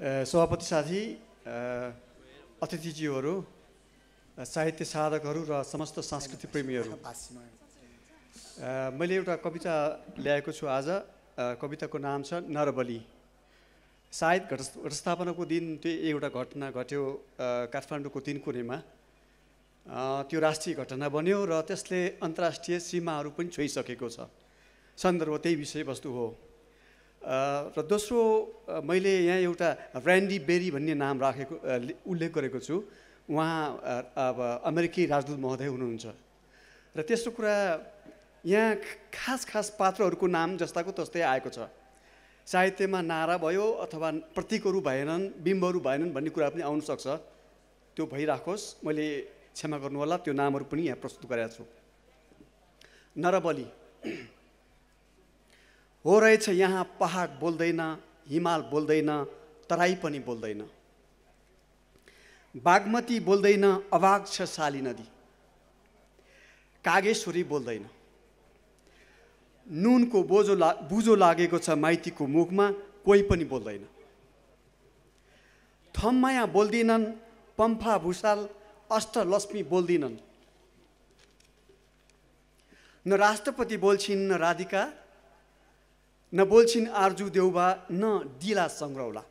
सभापति साथी, अतिथिज्यूहरू, साहित्य साधकहरू र समस्त संस्कृति प्रेमीहरू, मैले एउटा कविता ल्याएको छु आज। कविताको नाम छ नरबली। सायद घटस्थापनाको दिन त्यो एउटा घटना घट्यो काठमाडौँको 3 कुनेमा। त्यो राष्ट्रिय घटना बन्यो र त्यसले अन्तर्राष्ट्रिय सीमाहरू पनि छोइसकेको छ। सन्दर्भ त्यही विषयवस्तु हो। र दोस्रो, मैले यहाँ एउटा ऱ्यान्डी बेरी भन्ने नाम राखेको उल्लेख गरेको छु। उहाँ अब अमेरिकी राजदूत महोदय हुनुहुन्छ। र तेस्रो कुरा, यहाँ खास पात्रहरूको नाम जस्ताको तस्तै आएको छ। साहित्यमा नारा भयो अथवा प्रतीकहरू भएनन्, बिम्बहरू भएनन् भन्ने कुरा पनि आउन सक्छ। त्यो भइराखोस्, मैले क्षमा गर्नुहोला, त्यो नामहरू पनि यहाँ प्रस्तुत गरेको छु। नरबली। हो रहेछ यहाँ पहाड बोल्दैन, हिमाल बोल्दैन, तराई पनि बोल्दैन, बागमती बोल्दैन, अभाग छ साली नदी, कागेश्वरी बोल्दैन, नुनको बुझो लागेको छ माइतीको मुखमा, कोही पनि बोल्दैन, थम्माया बोल्दिनन्, पम्फा भुषाल अष्टलक्ष्मी बोल्दिनन्, न राष्ट्रपति बोल्छिन्, न राधिका, न बोल्छिन् आर्जु देउबा, न दिला सङ्ग्रौला।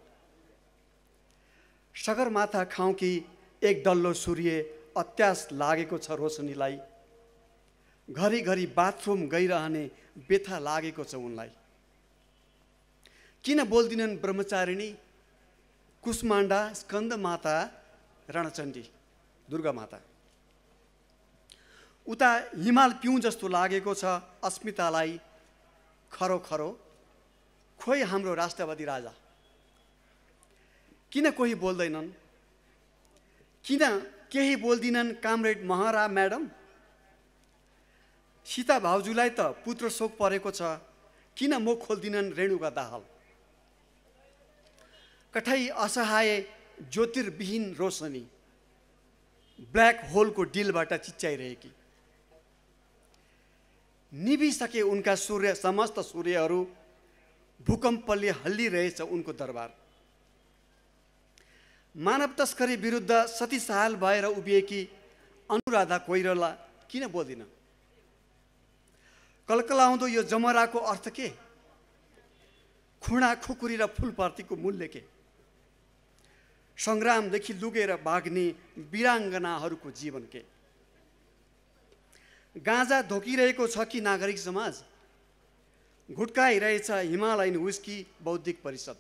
सगरमाथा खाउँ कि एक डल्लो सूर्य अत्यास लागेको छ रोशनीलाई, घरिघरि बाथरुम गइरहने व्यथा लागेको छ उनलाई। किन बोल्दिनन् ब्रह्मचारिणी, कुष्माण्डा, स्कन्दमाता, रणचण्डी, दुर्गा माता। उता हिमाल पिउँ जस्तो लागेको छ अस्मितालाई, खरो खरो खोइ हाम्रो राष्ट्रवादी राजा। किन कोही बोल्दैनन्, किन केही बोल्दिनन् कामरेड महरा म्याडम। सीता भाउजूलाई त पुत्र शोक परेको छ, किन मुख खोल्दिनन् रेणुका दाहाल। कठै असहाय ज्योतिर्विहीन रोशनी, ब्ल्याक होलको डिलबाट चिच्याइरहेकी। निभिसके उनका सूर्य, समस्त सूर्यहरू, भूकम्पले हल्लिरहेछ उनको दरबार। मानव तस्करी विरुद्ध सती सहाल भएर उभिएकी अनुराधा कोइराला किन बोल्दिन। कलकलाउँदो यो जमराको अर्थ के, खुँडा खुकुरी र फुलपार्तीको मूल्य के। सङ्ग्रामदेखि लुगेर भाग्ने वीराङ्गनाहरूको जीवन के। गाँजा धोकिरहेको छ कि नागरिक समाज, घुट्काइरहेछ हिमालयन विस्की बौद्धिक परिषद।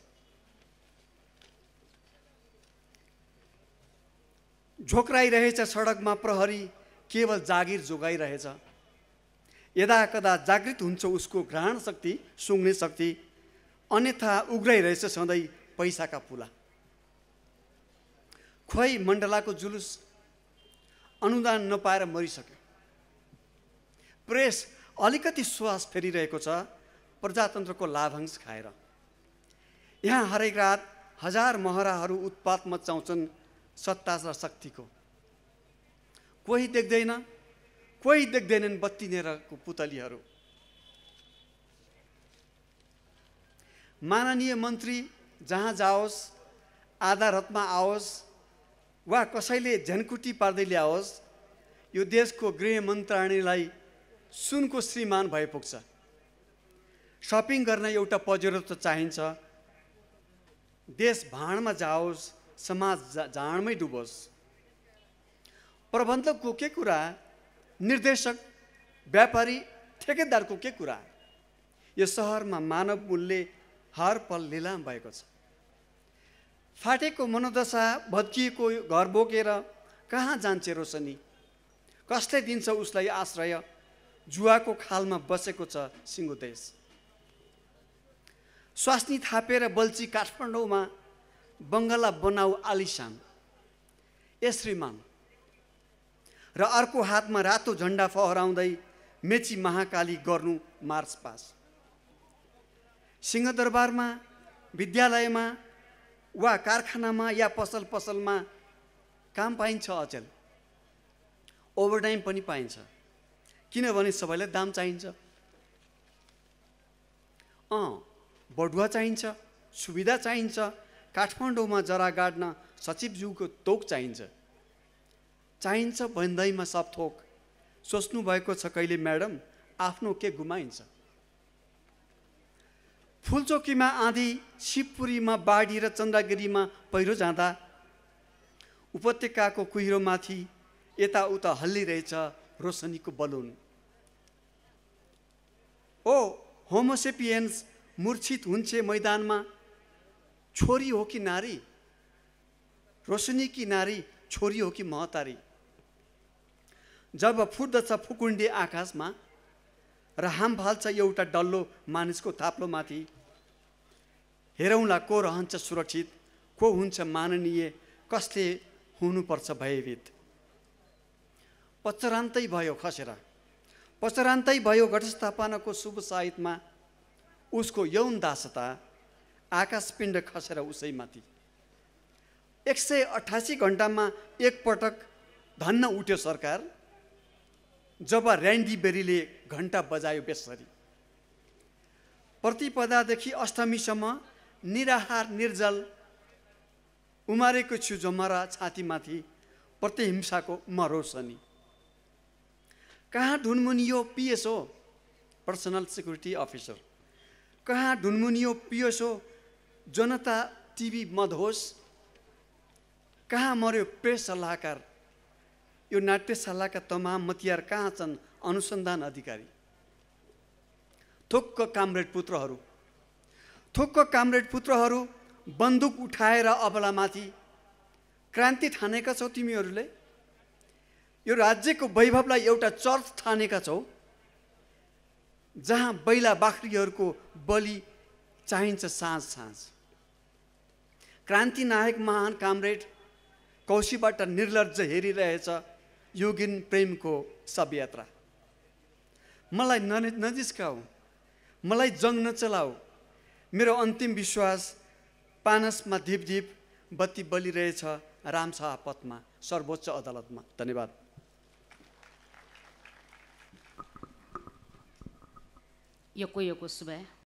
झोक्राइरहेछ सडकमा प्रहरी, केवल जागिर जोगाइरहेछ। यदा कदा जागृत हुन्छ उसको ग्रहण शक्ति, सुँग्ने शक्ति, अन्यथा उग्राइरहेछ सधैँ पैसाका पुला। खोइ मण्डलाको जुलुस अनुदान नपाएर मरिसक्यो। प्रेस अलिकति श्वास फेरिरहेको छ प्रजातन्त्रको लाभांश खाएर। यहाँ हरेक रात हजार महराहरू उत्पात मचाउँछन् सत्ता र शक्तिको। कोही देख्दैनन् बत्तीनेरको पुतलीहरू। माननीय मन्त्री जहाँ जाओस्, आदालतमा आओस् वा कसैले झन्कुटी पार्दै ल्याओस्, यो देशको गृह मन्त्रालयलाई सुनको श्रीमान भए पुग्छ। सपिङ गर्न एउटा पजेरो त चाहिन्छ। देश भाँडमा जाओस्, समाज जाँडमै डुबोस्। प्रबन्धकको के कुरा, निर्देशक, व्यापारी, ठेकेदारको के कुरा। यो सहरमा मानव मूल्य हर पल लिलाम भएको छ। फाटेको मनोदशा, भत्किएको घर बोकेर कहाँ जान्छ रोशनी। कसले दिन्छ उसलाई आश्रय, जुवाको खालमा बसेको छ सिङ्गो देश। स्वास्नी थापेर बल्छी काठमाडौँमा, बङ्गला बनाऊ आलिशान ए श्रीमान। र अर्को हातमा रातो झन्डा फहराउँदै मेची महाकाली गर्नु मार्च पास। सिंहदरबारमा, विद्यालयमा वा कारखानामा या पसलमा काम पाइन्छ अचेल। ओभरटाइम पनि पाइन्छ, किनभने सबैलाई दाम चाहिन्छ। बढुवा चाहिन्छ, सुविधा चाहिन्छ, काठमाडौँमा जरा गाड्न सचिवज्यूको तोक चाहिन्छ भन्दैमा सब थोक। सोच्नु भएको छ कहिले म्याडम आफ्नो के गुमाइन्छ। फुलचोकीमा आँधी, शिवपुरीमा बाढी र चन्द्रगिरीमा पहिरो जाँदा उपत्यकाको कुहिरोमाथि यताउता हल्लिरहेछ रोशनीको बलुन। ओ होमोसेपियन्स मूर्छित हुन्छ मैदानमा, छोरी हो कि नारी? रोशनी की नारी छोरी हो कि महतारी? जब फुट्दछ फुकुण्डे आकाशमा र हाम फाल्छ एउटा डल्लो मानिसको थाप्लोमाथि, हेरौँला को रहन्छ सुरक्षित, को हुन्छ माननीय, कसले हुनुपर्छ भयभीत। पचरान्तै भयो खसेर, पचरान्तै भयो घटस्थापनाको शुभ साहित्यमा, उसको यौन दासता आकाशपिण्ड खसेर उसैमाथि। 188 घण्टामा एकपटक धन्न उठ्यो सरकार, जब ऱ्यान्डी बेरीले घण्टा बजायो बेसरी। प्रतिपदादेखि अष्टमीसम्म निराहार निर्जल उमारेको छु जमरा छातीमाथि, प्रतिहिंसाको मरोसनी। कहाँ ढुनमुनियो पिएसओ पर्सनल सिक्युरिटी अफिसर, कहाँ ढुनमुनियो पिएसओ जनता टिभी मधोस, कहाँ मर्यो प्रेस सल्लाहकार, यो नाट्यशालाका तमाम मतियार कहाँ छन् अनुसन्धान अधिकारी। थोक्क कामरेड पुत्रहरू बन्दुक उठाएर अबलामाथि क्रान्ति ठानेका छौ तिमीहरूले। यो राज्यको वैभवलाई एउटा चर्च ठानेका छौ, जहाँ बैला बाख्रीहरूको बलि चाहिन्छ साँझ साँझ। क्रान्ति नायक महान कामरेड कौशीबाट निर्लज्ज हेरिरहेछ योगिन प्रेमको शवयात्रा। मलाई नजिस्काऊ, मलाई जङ नचलाऊ, मेरो अन्तिम विश्वास पानसमा धिप धिप बत्ती बलिरहेछ रामशाह पथमा सर्वोच्च अदालतमा। धन्यवाद। योको सुबह